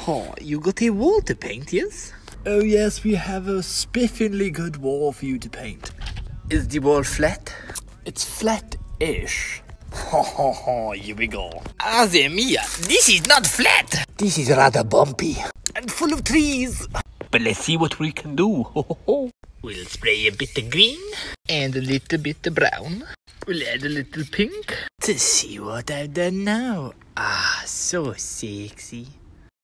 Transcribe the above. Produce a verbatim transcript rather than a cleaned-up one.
Oh, you got a wall to paint, yes? Oh yes, we have a spiffingly good wall for you to paint. Is the wall flat? It's flat-ish. Ho ho ho, here we go. Ave mia, this is not flat! This is rather bumpy. And full of trees. But let's see what we can do. Ho ho ho. We'll spray a bit of green and a little bit of brown. We'll add a little pink to see what I've done now. Ah, so sexy.